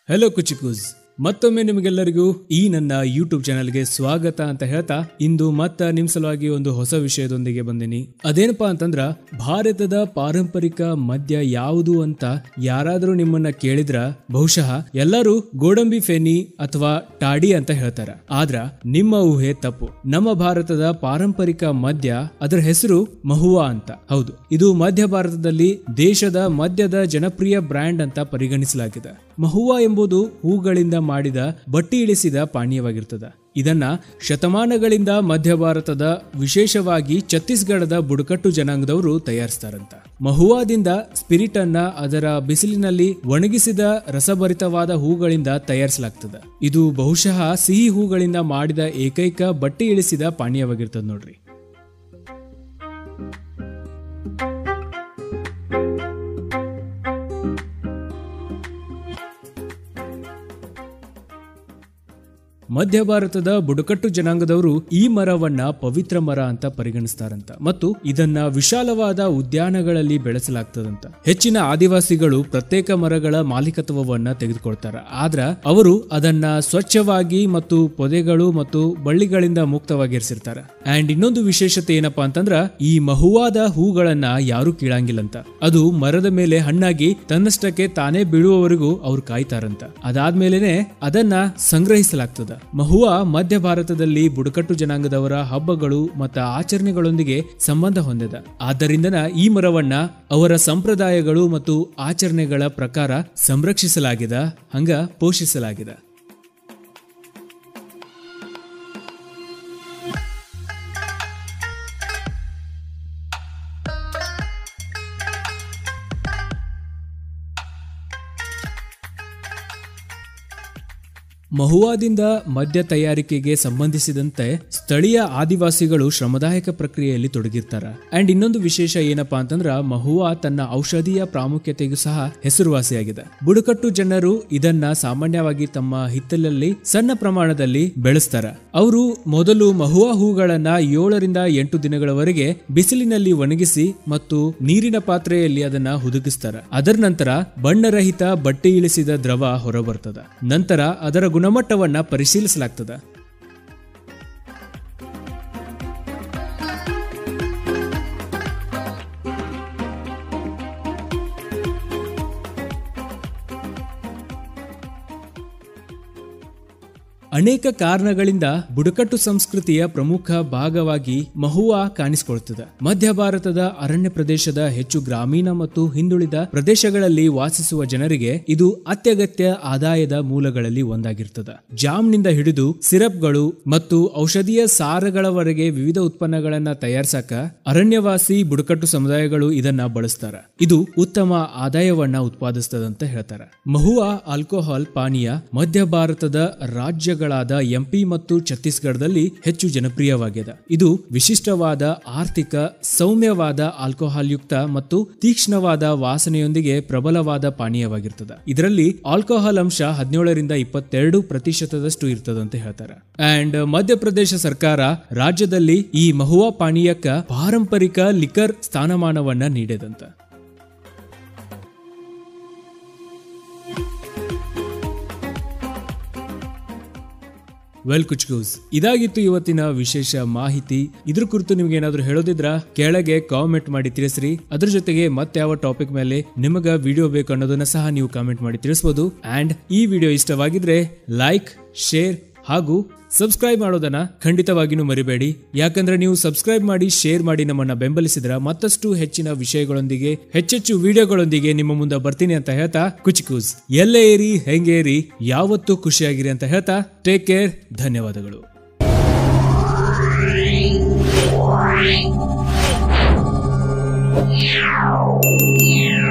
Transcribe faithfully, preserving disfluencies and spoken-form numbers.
Hello ಕುಚಿಕೂಸ್, ಮತ್ತೊಮ್ಮೆ ನಿಮಗೆಲ್ಲರಿಗೂ ಈ ನನ್ನ ಯೂಟ್ಯೂಬ್ ಚಾನಲ್ಗೆ ಸ್ವಾಗತ ಅಂತ ಹೇಳ್ತಾ ಇಂದು ಮತ್ತ ನಿಮ್ ಸಲುವಾಗಿ ಒಂದು ಹೊಸ ವಿಷಯದೊಂದಿಗೆ ಬಂದಿನಿ. ಅದೇನಪ್ಪಾ ಅಂತಂದ್ರ ಭಾರತದ ಪಾರಂಪರಿಕ ಮದ್ಯ ಯಾವುದು ಅಂತ ಯಾರಾದ್ರೂ ನಿಮ್ಮನ್ನ ಕೇಳಿದ್ರ ಬಹುಶಃ ಎಲ್ಲರೂ ಗೋಡಂಬಿ ಫೆನಿ ಅಥವಾ ಟಾಡಿ ಅಂತ ಹೇಳ್ತಾರ. ಆದ್ರ ನಿಮ್ಮ ಊಹೆ ತಪ್ಪು. ನಮ್ಮ ಭಾರತದ ಪಾರಂಪರಿಕ ಮದ್ಯ ಅದರ ಹೆಸರು ಮಹುವಾ ಅಂತ. ಹೌದು, ಇದು ಮಧ್ಯ ಭಾರತದಲ್ಲಿ ದೇಶದ ಮದ್ಯದ ಜನಪ್ರಿಯ ಬ್ರ್ಯಾಂಡ್ ಅಂತ ಪರಿಗಣಿಸಲಾಗಿದೆ. ಮಹುವಾ ಎಂಬುದು ಹೂಗಳಿಂದ ಮಾಡಿದ ಬಟ್ಟಿ ಇಳಿಸಿದ ಪಾನೀಯವಾಗಿರ್ತದ. ಇದನ್ನ ಶತಮಾನಗಳಿಂದ ಮಧ್ಯ ಭಾರತದ ವಿಶೇಷವಾಗಿ ಛತ್ತೀಸ್ಗಢದ ಬುಡಕಟ್ಟು ಜನಾಂಗದವರು ತಯಾರಿಸ್ತಾರಂತ. ಮಹುವಾದಿಂದ ಸ್ಪಿರಿಟ್ ಅನ್ನ ಅದರ ಬಿಸಿಲಿನಲ್ಲಿ ಒಣಗಿಸಿದ ರಸಭರಿತವಾದ ಹೂಗಳಿಂದ ತಯಾರಿಸಲಾಗ್ತದ. ಇದು ಬಹುಶಃ ಸಿಹಿ ಹೂಗಳಿಂದ ಮಾಡಿದ ಏಕೈಕ ಬಟ್ಟಿ ಇಳಿಸಿದ ಪಾನೀಯವಾಗಿರ್ತದ ನೋಡ್ರಿ. ಮಧ್ಯ ಭಾರತದ ಬುಡಕಟ್ಟು ಜನಾಂಗದವರು ಈ ಮರವನ್ನ ಪವಿತ್ರ ಮರ ಅಂತ ಪರಿಗಣಿಸ್ತಾರಂತ ಮತ್ತು ಇದನ್ನ ವಿಶಾಲವಾದ ಉದ್ಯಾನಗಳಲ್ಲಿ ಬೆಳೆಸಲಾಗ್ತದಂತ. ಹೆಚ್ಚಿನ ಆದಿವಾಸಿಗಳು ಪ್ರತ್ಯೇಕ ಮರಗಳ ಮಾಲೀಕತ್ವವನ್ನ ತೆಗೆದುಕೊಳ್ತಾರ. ಆದ್ರ ಅವರು ಅದನ್ನ ಸ್ವಚ್ಛವಾಗಿ ಮತ್ತು ಪೊದೆಗಳು ಮತ್ತು ಬಳ್ಳಿಗಳಿಂದ ಮುಕ್ತವಾಗಿರಿಸಿರ್ತಾರ. ಅಂಡ್ ಇನ್ನೊಂದು ವಿಶೇಷತೆ ಏನಪ್ಪಾ ಅಂತಂದ್ರ ಈ ಮಹುವಾದ ಹೂಗಳನ್ನ ಯಾರು ಕೀಳಂಗಿಲ್ಲಂತ. ಅದು ಮರದ ಮೇಲೆ ಹಣ್ಣಾಗಿ ತನ್ನಷ್ಟಕ್ಕೆ ತಾನೇ ಬೀಳುವವರೆಗೂ ಅವ್ರು ಕಾಯ್ತಾರಂತ. ಅದಾದ್ಮೇಲೆನೆ ಅದನ್ನ ಸಂಗ್ರಹಿಸಲಾಗ್ತದ. ಮಹುವಾ ಮಧ್ಯ ಭಾರತದಲ್ಲಿ ಬುಡಕಟ್ಟು ಜನಾಂಗದವರ ಹಬ್ಬಗಳು ಮತ್ತು ಆಚರಣೆಗಳೊಂದಿಗೆ ಸಂಬಂಧ ಹೊಂದಿದ. ಆದ್ದರಿಂದನ ಈ ಮರವನ್ನ ಅವರ ಸಂಪ್ರದಾಯಗಳು ಮತ್ತು ಆಚರಣೆಗಳ ಪ್ರಕಾರ ಸಂರಕ್ಷಿಸಲಾಗಿದೆ, ಹಂಗ ಪೋಷಿಸಲಾಗಿದೆ. ಮಹುವಾದಿಂದ ಮದ್ಯ ತಯಾರಿಕೆಗೆ ಸಂಬಂಧಿಸಿದಂತೆ ಸ್ಥಳೀಯ ಆದಿವಾಸಿಗಳು ಶ್ರಮದಾಯಕ ಪ್ರಕ್ರಿಯೆಯಲ್ಲಿ ತೊಡಗಿರ್ತಾರ. ಅಂಡ್ ಇನ್ನೊಂದು ವಿಶೇಷ ಏನಪ್ಪಾ ಅಂತಂದ್ರ ಮಹುವಾ ತನ್ನ ಔಷಧೀಯ ಪ್ರಾಮುಖ್ಯತೆಗೂ ಸಹ ಹೆಸರುವಾಸಿಯಾಗಿದೆ. ಬುಡಕಟ್ಟು ಜನರು ಇದನ್ನ ಸಾಮಾನ್ಯವಾಗಿ ತಮ್ಮ ಹಿತ್ತಲಲ್ಲಿ ಸಣ್ಣ ಪ್ರಮಾಣದಲ್ಲಿ ಬೆಳೆಸ್ತಾರ. ಅವರು ಮೊದಲು ಮಹುವಾ ಹೂಗಳನ್ನ ಏಳರಿಂದ ಎಂಟು ದಿನಗಳವರೆಗೆ ಬಿಸಿಲಿನಲ್ಲಿ ಒಣಗಿಸಿ ಮತ್ತು ನೀರಿನ ಪಾತ್ರೆಯಲ್ಲಿ ಅದನ್ನ ಹುದುಗಿಸ್ತಾರ. ಅದರ ನಂತರ ಬಣ್ಣರಹಿತ ಬಟ್ಟೆ ಇಳಿಸಿದ ದ್ರವ ಹೊರಬರ್ತದ. ನಂತರ ಅದರ ಗುಣಮಟ್ಟವನ್ನ ಪರಿಶೀಲಿಸಲಾಗ್ತದ. ಅನೇಕ ಕಾರಣಗಳಿಂದ ಬುಡಕಟ್ಟು ಸಂಸ್ಕೃತಿಯ ಪ್ರಮುಖ ಭಾಗವಾಗಿ ಮಹುವಾ ಕಾಣಿಸಿಕೊಳ್ತದೆ. ಮಧ್ಯ ಭಾರತದ ಅರಣ್ಯ ಪ್ರದೇಶದ ಹೆಚ್ಚು ಗ್ರಾಮೀಣ ಮತ್ತು ಹಿಂದುಳಿದ ಪ್ರದೇಶಗಳಲ್ಲಿ ವಾಸಿಸುವ ಜನರಿಗೆ ಇದು ಅತ್ಯಗತ್ಯ ಆದಾಯದ ಮೂಲಗಳಲ್ಲಿ ಒಂದಾಗಿರ್ತದೆ. ಜಾಮ್ನಿಂದ ಹಿಡಿದು ಸಿರಪ್ಗಳು ಮತ್ತು ಔಷಧೀಯ ಸಾರಗಳವರೆಗೆ ವಿವಿಧ ಉತ್ಪನ್ನಗಳನ್ನ ತಯಾರಿಸಕ ಅರಣ್ಯವಾಸಿ ಬುಡಕಟ್ಟು ಸಮುದಾಯಗಳು ಇದನ್ನ ಬಳಸ್ತಾರ. ಇದು ಉತ್ತಮ ಆದಾಯವನ್ನ ಉತ್ಪಾದಿಸ್ತದಂತ ಹೇಳ್ತಾರೆ. ಮಹುವಾ ಆಲ್ಕೋಹಾಲ್ ಪಾನೀಯ ಮಧ್ಯ ಭಾರತದ ರಾಜ್ಯಗಳ ಎಂಪಿ ಮತ್ತು ಛತ್ತೀಸ್ಗಢದಲ್ಲಿ ಹೆಚ್ಚು ಜನಪ್ರಿಯವಾಗಿದೆ. ಇದು ವಿಶಿಷ್ಟವಾದ ಆರ್ಥಿಕ ಸೌಮ್ಯವಾದ ಆಲ್ಕೋಹಾಲ್ ಯುಕ್ತ ಮತ್ತು ತೀಕ್ಷ್ಣವಾದ ವಾಸನೆಯೊಂದಿಗೆ ಪ್ರಬಲವಾದ ಪಾನೀಯವಾಗಿರ್ತದೆ. ಇದರಲ್ಲಿ ಆಲ್ಕೋಹಾಲ್ ಅಂಶ ಹದಿನೇಳರಿಂದ ಇಪ್ಪತ್ತೆರಡು ಪ್ರತಿಶತದಷ್ಟು ಇರ್ತದಂತ ಹೇಳ್ತಾರೆ. ಅಂಡ್ ಮಧ್ಯಪ್ರದೇಶ ಸರ್ಕಾರ ರಾಜ್ಯದಲ್ಲಿ ಈ ಮಹುವಾ ಪಾನೀಯಕ್ಕ ಪಾರಂಪರಿಕ ಲಿಕರ್ ಸ್ಥಾನಮಾನವನ್ನ ನೀಡಿದಂತ. ವೆಲ್ ಕುಚ್ಕೂಸ್, ಇದಾಗಿತ್ತು ಇವತ್ತಿನ ವಿಶೇಷ ಮಾಹಿತಿ. ಇದ್ರ ಕುರಿತು ನಿಮ್ಗೆ ಏನಾದ್ರು ಹೇಳೋದಿದ್ರ ಕೆಳಗೆ ಕಾಮೆಂಟ್ ಮಾಡಿ ತಿಳಿಸ್ರಿ. ಅದ್ರ ಜೊತೆಗೆ ಮತ್ತೆ ಯಾವ ಟಾಪಿಕ್ ಮೇಲೆ ನಿಮಗ ವಿಡಿಯೋ ಬೇಕು ಅನ್ನೋದನ್ನ ಸಹ ನೀವು ಕಾಮೆಂಟ್ ಮಾಡಿ ತಿಳಿಸಬಹುದು. ಅಂಡ್ ಈ ವಿಡಿಯೋ ಇಷ್ಟವಾಗಿದ್ರೆ ಲೈಕ್, ಶೇರ್ ಹಾಗೂ ಸಬ್ಸ್ಕ್ರೈಬ್ ಮಾಡೋದನ್ನ ಖಂಡಿತವಾಗಿನೂ ಮರಿಬೇಡಿ. ಯಾಕಂದ್ರೆ ನೀವು ಸಬ್ಸ್ಕ್ರೈಬ್ ಮಾಡಿ ಶೇರ್ ಮಾಡಿ ನಮ್ಮನ್ನ ಬೆಂಬಲಿಸಿದ್ರ ಮತ್ತಷ್ಟು ಹೆಚ್ಚಿನ ವಿಷಯಗಳೊಂದಿಗೆ ಹೆಚ್ಚೆಚ್ಚು ವಿಡಿಯೋಗಳೊಂದಿಗೆ ನಿಮ್ಮ ಮುಂದೆ ಬರ್ತೀನಿ ಅಂತ ಹೇಳ್ತಾ ಕುಚಿಕೂಸ್ ಎಲ್ಲೇ ಇರಿ, ಹೆಂಗೆ ಇರಿ, ಯಾವತ್ತೂ ಖುಷಿಯಾಗಿರಿ ಅಂತ ಹೇಳ್ತಾ ಟೇಕ್ ಕೇರ್. ಧನ್ಯವಾದಗಳು. Yeah.